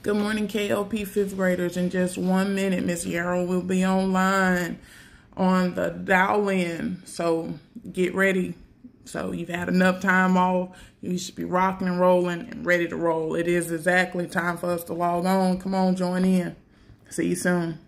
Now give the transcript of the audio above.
Good morning, KLP 5th graders. In just 1 minute, Miss Yarrow will be online on the dial-in. So get ready. So you've had enough time off. You should be rocking and rolling and ready to roll. It is exactly time for us to log on. Come on, join in. See you soon.